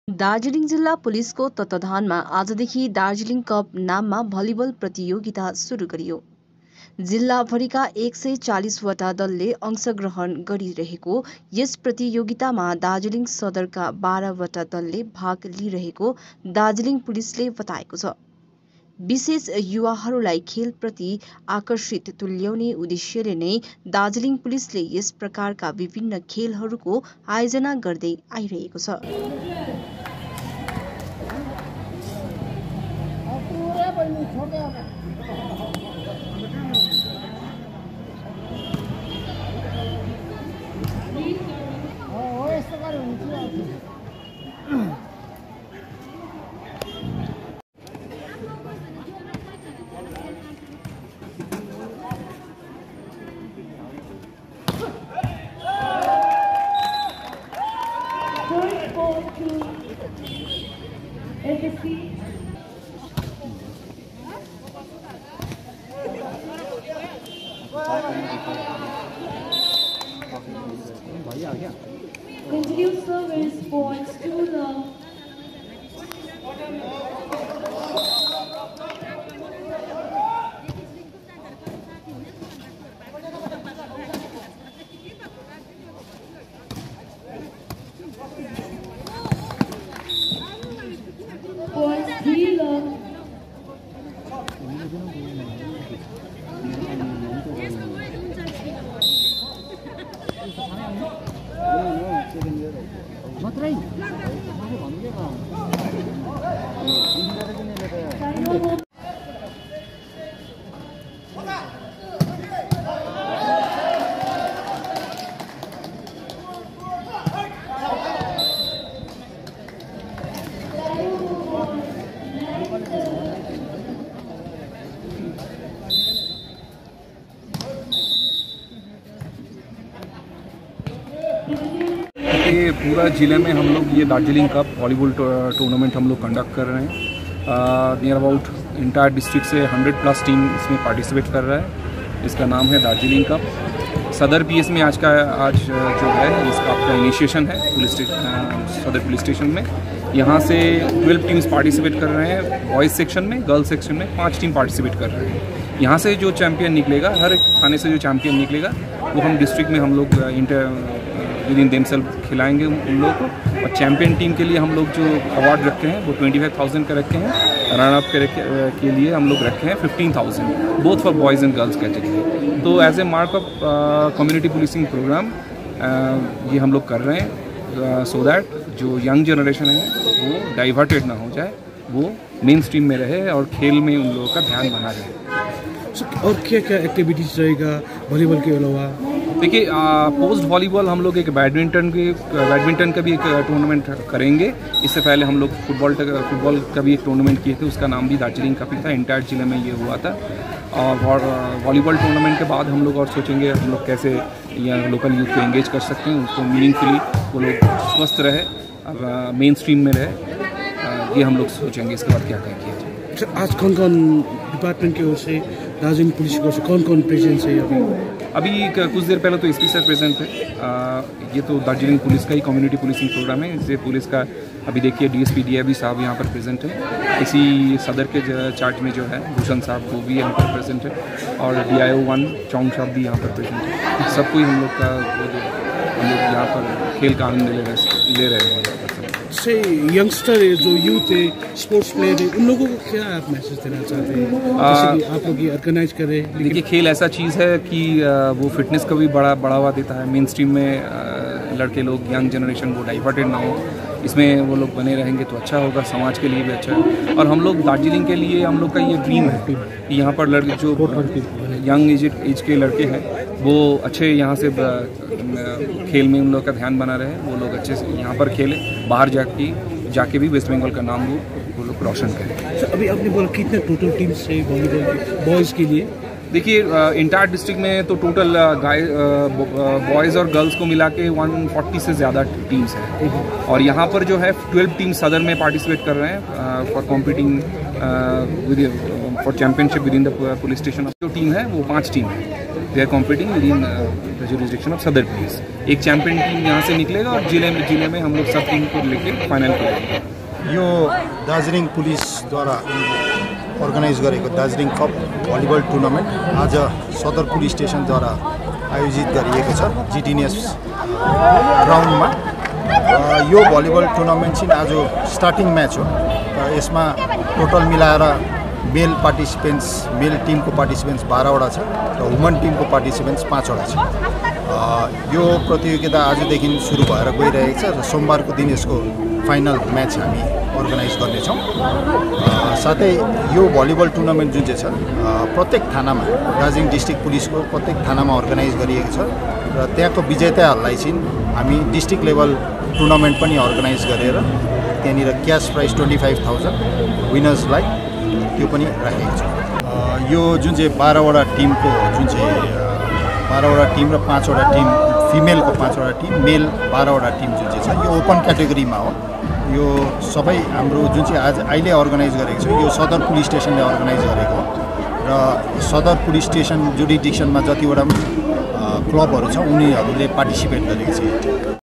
दार्जिलिङ जिल्ला पुलिसको तत्वावधानमा आजदेखि दार्जिलिङ कप नाममा भलिबल प्रतियोगिता सुरु गरियो। जिल्लाभरिका 140वटा दलले अंशग्रहण गरिरहेको यस प्रतियोगितामा दार्जिलिङ सदरका 12वटा दलले भाग लिइरहेको दार्जिलिङ पुलिसले बताएको छ। विशेष युवाहरूलाई खेलप्रति आकर्षित तुल्याउने उद्देश्यले नै दार्जिलिङ पुलिसले यस प्रकारका विभिन्न खेलहरूको आयोजना गर्दै आइरहेको छ। Continue service points to the points healer. ये पूरा ज़िले में हम लोग ये दार्जिलिंग कप वॉलीबॉल टूर्नामेंट हम लोग कंडक्ट कर रहे हैं। नियर अबाउट इंटायर डिस्ट्रिक्ट से 100+ टीम इसमें पार्टिसिपेट कर रहा है। इसका नाम है दार्जिलिंग कप। सदर पीएस में आज जो है इसका आपका इनिशिएशन है police station, Sadar police station में। यहाँ से 12 टीम्स पार्टिसिपेट कर रहे हैं। बॉयज़ सेक्शन में, गर्ल्स सेक्शन में 5 टीम पार्टिसिपेट कर रहे हैं। यहाँ से जो चैम्पियन निकलेगा, हर एक थाने से जो चैम्पियन निकलेगा वो हम डिस्ट्रिक्ट में हम लोग विद इन देमसेल्फ खिलाएंगे उन लोगों को। और चैम्पियन टीम के लिए हम लोग जो अवार्ड रखे हैं वो 25,000 का रखे हैं। रन अप के लिए हम लोग रखे हैं 15,000, both for boys and girls category. तो as a mark of community policing programme ये हम लोग कर रहे हैं, सो दैट जो यंग जनरेशन है वो डाइवर्टेड ना हो जाए, वो मेन स्ट्रीम में रहे और खेल में उन लोगों का ध्यान बना रहे। और क्या क्या एक्टिविटीज़ रहेगा वॉलीबॉल के अलावा? देखिए, पोस्ट वॉलीबॉल हम लोग एक बैडमिंटन का भी एक टूर्नामेंट करेंगे। इससे पहले हम लोग फुटबॉल का भी एक टूर्नामेंट किए थे, उसका नाम भी दार्जिलिंग कप ही था। इंटायर जिले में ये हुआ था। और वॉलीबॉल टूर्नामेंट के बाद हम लोग और सोचेंगे हम लोग कैसे यहाँ लोकल यूथ को एंगेज कर सकते हैं, उसको मीनिंगफुली वो लोग स्वस्थ रहे और मेन स्ट्रीम में रहे। ये हम लोग सोचेंगे इसके बाद क्या क्या किया जाए। आज कौन कौन डिपार्टमेंट की ओर से, दार्जिलिंग पुलिस की ओर से कौन कौन प्रेजेंट है? अभी कुछ देर पहले तो एसपी सर प्रेजेंट थे। ये तो दार्जिलिंग पुलिस का ही कम्युनिटी पुलिसिंग प्रोग्राम है। इससे पुलिस का अभी देखिए डीएसपी डीआईबी साहब यहाँ पर प्रेजेंट है। इसी सदर के चार्ज में जो है भूषण साहब वो भी यहाँ पर प्रेजेंट है। और DIO 1 चौंग साहब भी यहाँ पर प्रेजेंट है। सब कोई हम लोग का हम लोग यहाँ पर खेल का आनंद ले रहे हैं। से यंगस्टर जो यूथ है, स्पोर्ट्स प्लेयर है, उन लोगों को क्या आप मैसेज देना चाहते हैं जैसे कि आप लोग ये ऑर्गेनाइज करें? देखिए, खेल ऐसा चीज़ है कि वो फिटनेस को भी बढ़ावा देता है। मेन स्ट्रीम में लड़के लोग, यंग जनरेशन वो डाइवर्टेड ना हो, इसमें वो लोग बने रहेंगे तो अच्छा होगा, समाज के लिए भी अच्छा है। और हम लोग दार्जिलिंग के लिए हम लोग का ये ड्रीम है कि यहाँ पर लड़के जो यंग एज के लड़के हैं वो अच्छे यहाँ से खेल में उन लोग का ध्यान बना रहे, वो लोग अच्छे से यहाँ पर खेले, बाहर जाके भी वेस्ट बंगाल का नाम वो लोग रोशन करें। अभी आपने बोला कितने टोटल टीम्स है वॉलीबॉल के बॉयज़ के लिए? देखिए, इंटायर डिस्ट्रिक्ट में तो टोटल बॉयज़ और गर्ल्स को मिला के 140 से ज़्यादा टीम्स हैं। और यहाँ पर जो है 12 टीम सदर में पार्टिसिपेट कर रहे हैं for competing for championship within the police station. जो टीम है वो 5 टीम है। They are competing within the jurisdiction of Sadar police. एक चैंपियन टिम यहाँ से निकलेगा और जिले में हम लोग सब टीम को लेके फाइनल करेंगे। यो दार्जिलिङ पुलिसद्वारा अर्गनाइज गरेको दार्जिलिङ कप भलिबल टुर्नामेन्ट आज सदर पुलिस स्टेसनद्वारा आयोजित गरिएको छ जिटिएनएस ग्राउन्डमा। यो भलिबल टुर्नामेन्ट चाहिँ आज स्टार्टिङ म्याच हो र यसमा टोटल मिलाएर मेल टिमको पार्टिसिपेन्ट्स 12वटा छ र वुमन टिमको पार्टिसिपेन्ट्स 5वटा छ। यो प्रतियोगिता आजदेखि सुरु भएर गइरहेको छ र सोमबारको दिन यसको फाइनल म्याच हामी अर्गनाइज गर्नेछौँ। साथै यो भलिबल टुर्नामेन्ट जुन चाहिँ छ प्रत्येक थानामा दार्जिलिङ डिस्ट्रिक्ट पुलिसको प्रत्येक थानामा अर्गनाइज गरिएको छ र त्यहाँको विजेताहरूलाई चाहिँ हामी डिस्ट्रिक्ट लेभल टुर्नामेन्ट पनि अर्गनाइज गरेर त्यहाँनिर क्यास प्राइज 25,000 विनर्सलाई त्यो पनि राखेको छ। यो जुन चाहिँ 12वटा टिमको जुन चाहिँ 12वटा टिम र 5वटा टिम फिमेलको 5वटा टिम मेल 12वटा टिम जुन चाहिँ छ यो ओपन क्याटेगोरीमा हो। यो सबै हाम्रो जुन चाहिँ आज अहिले अर्गनाइज गरेको छ यो सदर पुलिस स्टेसनले अर्गनाइज गरेको हो र सदर पुलिस स्टेसन जुरिसडिक्सनमा जतिवटा क्लबहरू छ उनीहरूले पार्टिसिपेट गरेको छ।